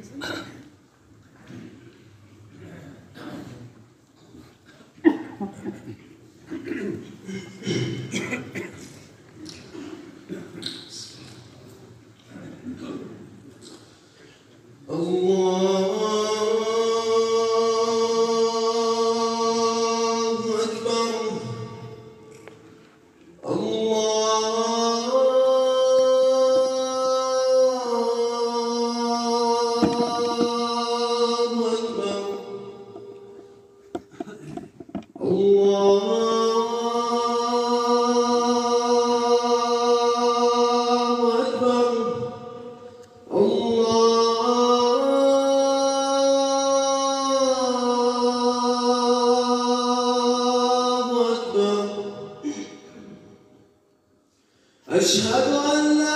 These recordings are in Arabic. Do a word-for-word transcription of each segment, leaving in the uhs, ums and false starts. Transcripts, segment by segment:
أشهد أن لا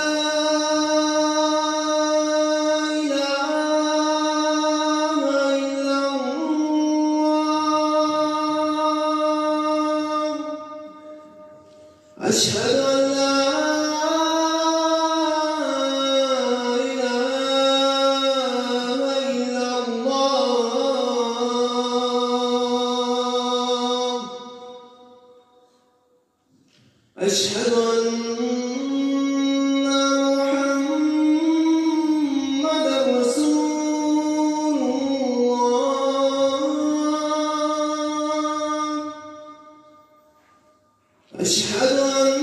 إله إلا الله. أشهد أن لا إله إلا الله. أشهد أن أشهد أن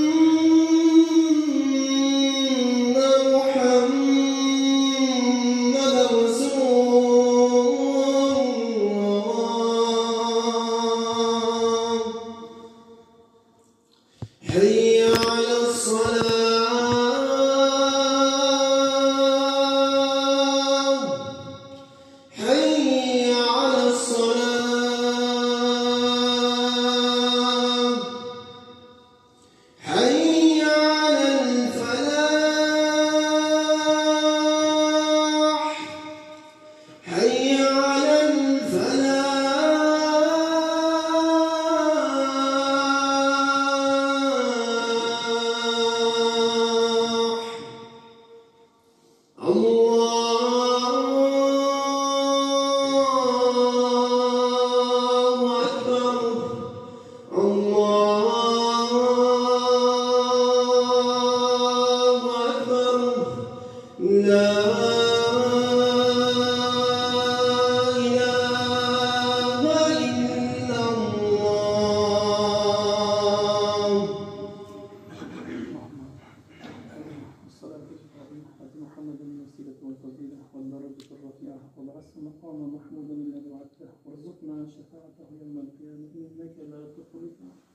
محمدًا رسول الله. حي على الصلاة. حي على الصلاة. حي على الفلاح. حي على الفلاح. الله أكبر. الله أكبر. لا إله إلا الله. الصلاة على محمد الوسيلة والفضيلة والدرجة الرفيعة وابعثه مقاما محمودا الذي وعدته وارزقنا شفاعته يوم القيامة إنك لا تخلف